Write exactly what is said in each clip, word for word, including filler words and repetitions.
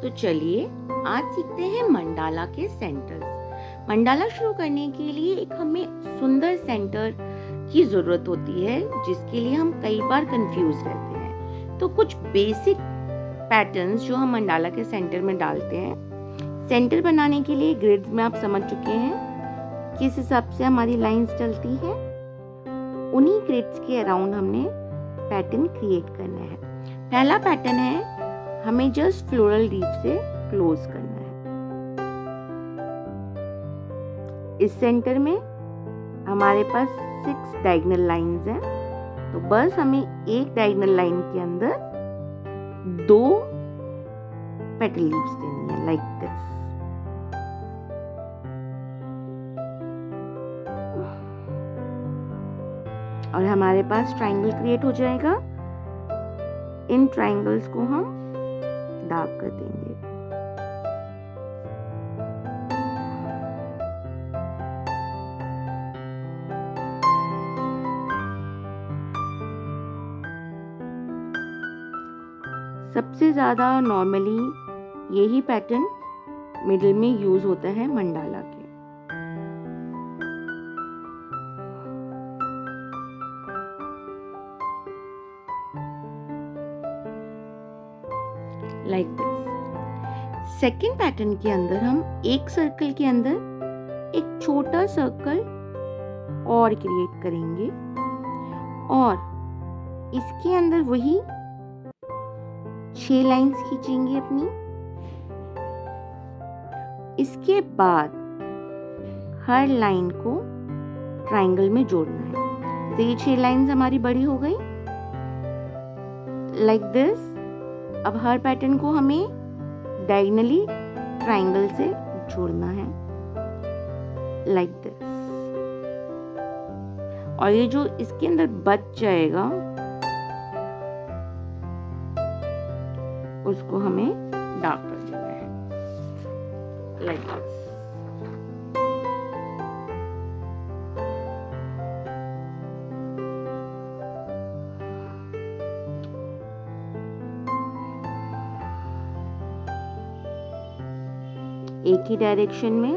तो चलिए आज सीखते हैं मंडाला के सेंटर्स। मंडाला शुरू करने के लिए एक हमें सुंदर सेंटर की जरूरत होती है, जिसके लिए हम कई बार कंफ्यूज रहते हैं। तो कुछ बेसिक पैटर्न्स जो हम मंडाला के सेंटर में डालते हैं। सेंटर बनाने के लिए ग्रिड्स में आप समझ चुके हैं किस हिसाब से हमारी लाइंस चलती हैं। उन्हीं ग्रिड्स के अराउंड हमने पैटर्न क्रिएट करना है। पहला पैटर्न है, हमें जस्ट फ्लोरल लीफ से क्लोज करना है। इस सेंटर में हमारे पास सिक्स डायगोनल लाइंस हैं, तो बस हमें एक डायगोनल लाइन के अंदर दो पेटल लीव्स देनी है, लाइक दिस। और हमारे पास ट्रायंगल क्रिएट हो जाएगा। इन ट्रायंगल्स को हम डार्क कर देंगे। सबसे ज्यादा नॉर्मली यही पैटर्न मिडिल में यूज होता है मंडाला के। Like this. सेकेंड पैटर्न के अंदर हम एक सर्कल के अंदर एक छोटा सर्कल और क्रिएट करेंगे और इसके अंदर वही छह लाइंस खींचेंगे अपनी। इसके बाद हर लाइन को ट्रायंगल में जोड़ना है। तो ये छह लाइंस हमारी बड़ी हो गई, लाइक दिस। अब हर पैटर्न को हमें डायगोनली ट्रायंगल से जोड़ना है, लाइक दिस। और ये जो इसके अंदर बच जाएगा उसको हमें डार्क कर देना है, लाइक दिस। एक ही डायरेक्शन में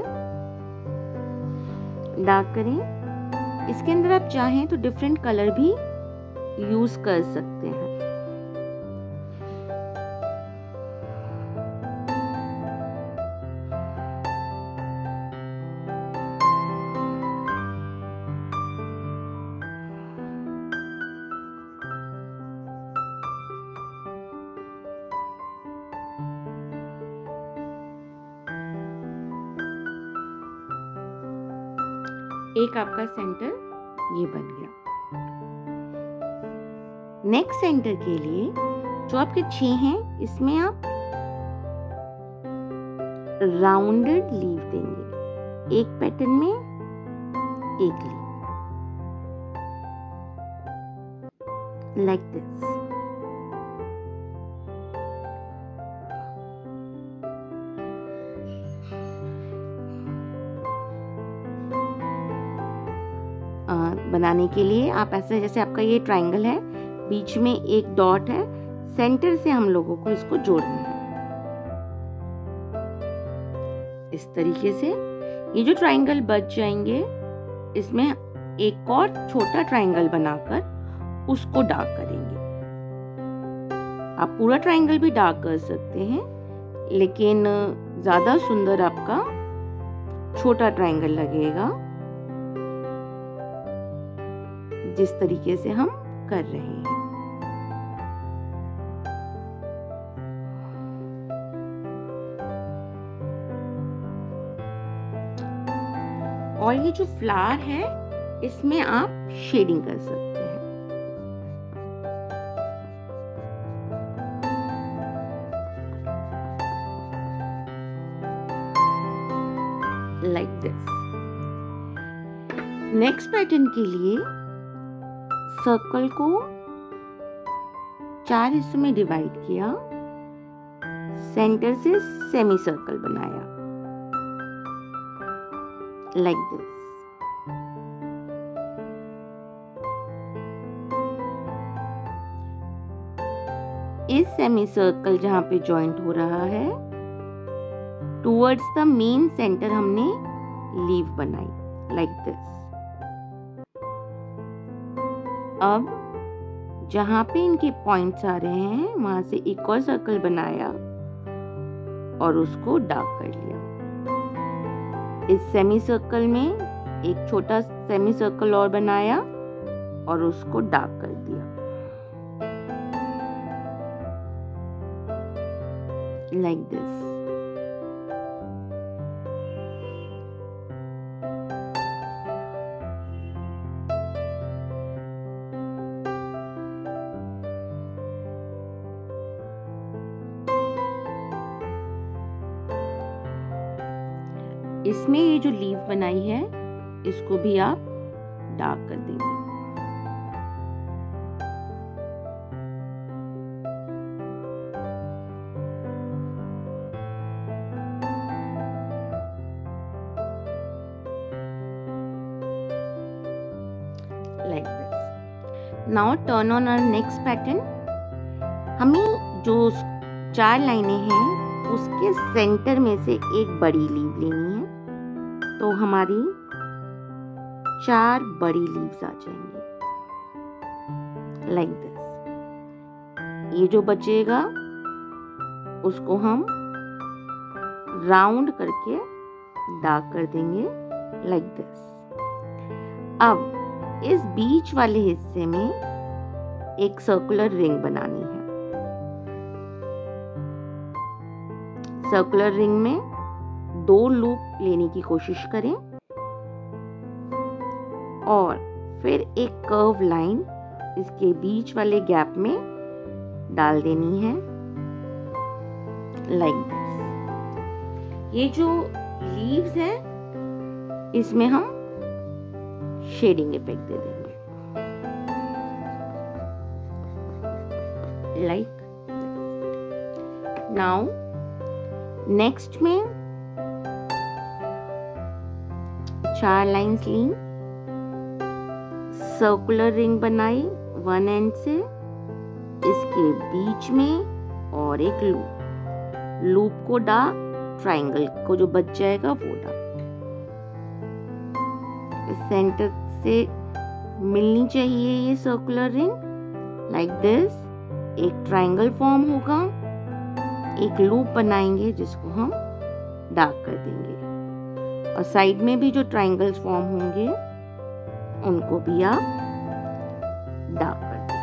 डार्क करें। इसके अंदर आप चाहें तो डिफरेंट कलर भी यूज कर सकते हैं। एक आपका सेंटर ये बन गया। नेक्स्ट सेंटर के लिए जो आपके छह हैं, इसमें आप राउंडेड लीफ देंगे। एक पैटर्न में एक लीफ, लाइक दिस। बनाने के लिए आप ऐसे, जैसे आपका ये ट्रायंगल है, बीच में एक डॉट है, सेंटर से हम लोगों को इसको जोड़ना है इस तरीके से। ये जो ट्रायंगल बच जाएंगे, इसमें एक और छोटा ट्रायंगल बनाकर उसको डार्क करेंगे। आप पूरा ट्रायंगल भी डार्क कर सकते हैं, लेकिन ज्यादा सुंदर आपका छोटा ट्रायंगल लगेगा, जिस तरीके से हम कर रहे हैं। और ये जो फ्लावर है, इसमें आप शेडिंग कर सकते हैं, लाइक दिस। नेक्स्ट पैटर्न के लिए सर्कल को चार हिस्सों में डिवाइड किया, सेंटर से सेमी सर्कल बनाया, लाइक दिस। इस सेमी सर्कल जहां पे जॉइंट हो रहा है, टूवर्ड्स द मेन सेंटर हमने लीव बनाई लाइक दिस। अब जहां पे इनके पॉइंट्स आ रहे हैं वहां से एक और सर्कल बनाया और उसको डार्क कर लिया। इस सेमी सर्कल में एक छोटा सेमी सर्कल और बनाया और उसको डार्क कर दिया लाइक दिस। इसमें ये जो लीफ बनाई है इसको भी आप डार्क कर देंगे। Like this. Now turn on our next pattern. हमें जो चार लाइनें हैं उसके सेंटर में से एक बड़ी लीव लेनी है, तो हमारी चार बड़ी लीव्स आ जाएंगी लाइक दिस। ये जो बचेगा उसको हम राउंड करके डार्क कर देंगे लाइक दिस। अब इस बीच वाले हिस्से में एक सर्कुलर रिंग बनानी है। सर्कुलर रिंग में दो लूप लेने की कोशिश करें और फिर एक कर्व लाइन इसके बीच वाले गैप में डाल देनी है लाइक दिस। ये जो लीव्स हैं इसमें हम शेडिंग इफेक्ट दे देंगे लाइक। नाउ नेक्स्ट में चार लाइंस ली, सर्कुलर रिंग बनाई वन एंड से, इसके बीच में और एक लूप, लूप को डार्क, ट्रायंगल को जो बच जाएगा वो डार्क। सेंटर से मिलनी चाहिए ये सर्कुलर रिंग लाइक दिस। एक ट्रायंगल फॉर्म होगा, एक लूप बनाएंगे जिसको हम डार्क कर देंगे और साइड में भी जो ट्रायंगल्स फॉर्म होंगे उनको भी आप डार्क कर देंगे।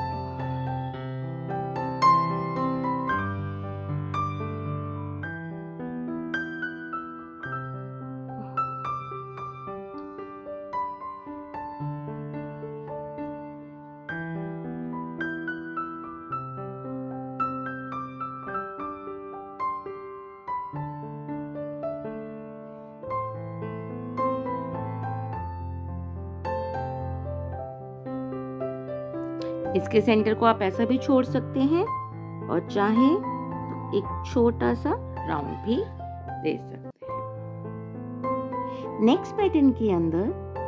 इसके सेंटर को आप ऐसा भी छोड़ सकते हैं और चाहें तो एक छोटा सा राउंड भी दे सकते हैं। नेक्स्ट पैटर्न के अंदर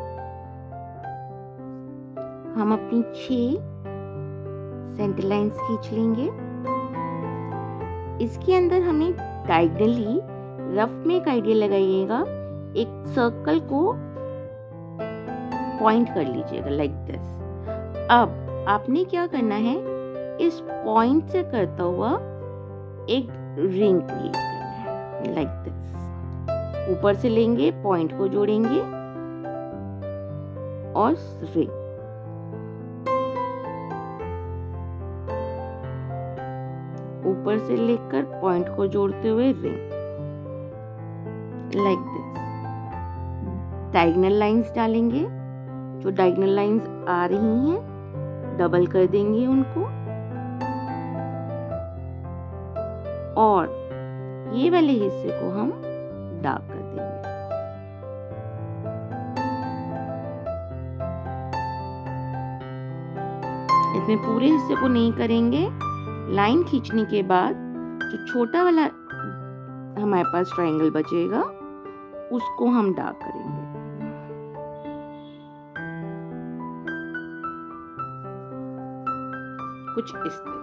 हम अपनी छह सेंटर लाइंस खींच लेंगे। इसके अंदर हमें डायगोनली रफ में एक आइडिया लगाइएगा, एक सर्कल को पॉइंट कर लीजिएगा लाइक दिस। अब आपने क्या करना है, इस पॉइंट से करता हुआ एक रिंग क्रिएट करना है लाइक दिस। ऊपर से लेंगे, पॉइंट को जोड़ेंगे और रिंग। ऊपर से लेकर पॉइंट को जोड़ते हुए ring like this. Diagonal lines डालेंगे, जो डायगोनल लाइंस आ रही हैं डबल कर देंगे उनको और ये वाले हिस्से को हम डार्क कर देंगे। इसमें पूरे हिस्से को नहीं करेंगे, लाइन खींचने के बाद जो छोटा वाला हमारे पास ट्रायंगल बचेगा उसको हम डार्क करेंगे। कुछ इस तरह।